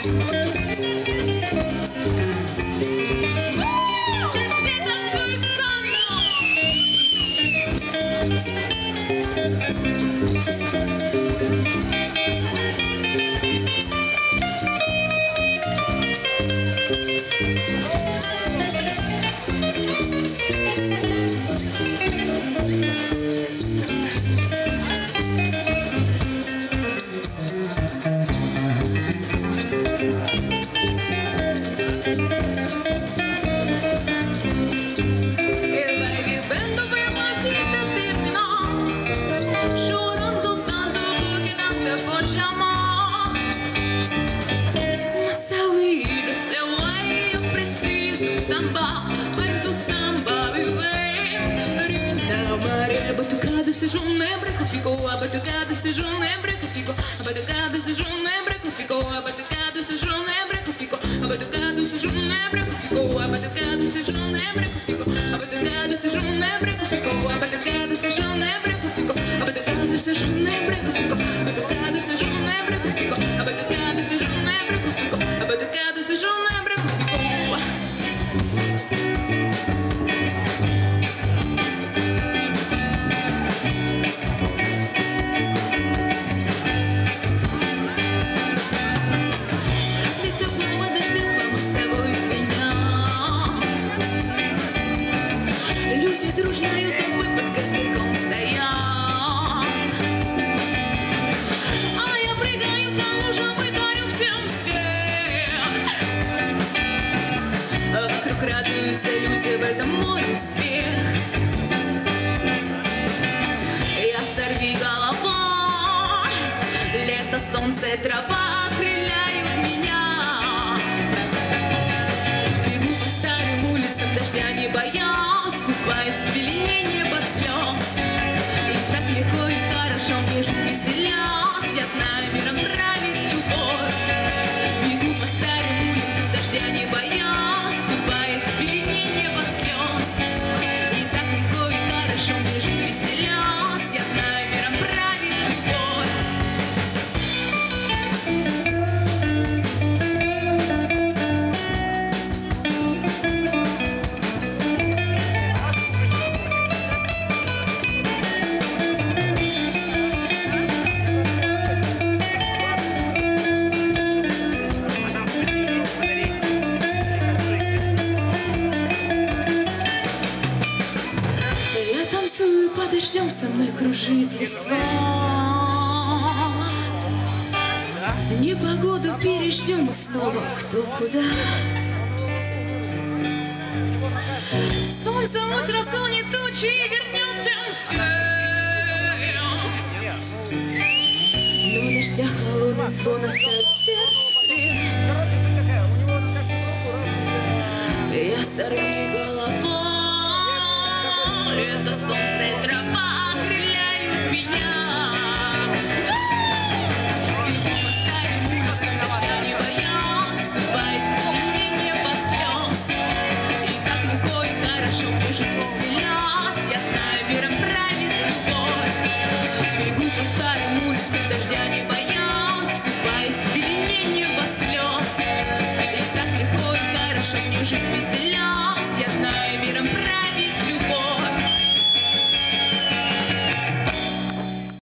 Ficou a batucada, se João lembra que ficou a batucada, se João lembra que ficou a batucada, se João lembra que ficou a batucada, se João lembra que ficou a batucada, se João lembra que ficou a batucada, se João lembra que ficou a batucada, se João lembra que ficou a batucada, se João lembra que ficou a batucada, se João lembra que ficou a batucada, se João lembra que ficou a batucada, se João lembra que ficou. Радуются люди в этом море смех. Я сорви голова, лето, солнце, трава окрыляют меня. Бегу по старым улицам, дождя не боясь, купаюсь в пелене неба слез. И так легко и хорошо мне жить веселясь, я знаю, миром правит любовь. Бегу по старым улицам, дождя не боясь, дождем со мной кружит листва. Непогоду переждем и снова кто куда. Солнце луч разгонит тучи и вернется свет. Но дождя холодный звон оставит.